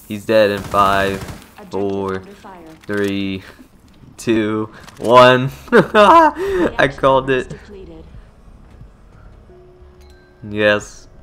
He's dead in 5, 4, 3, 2, 1. I called it. Yes.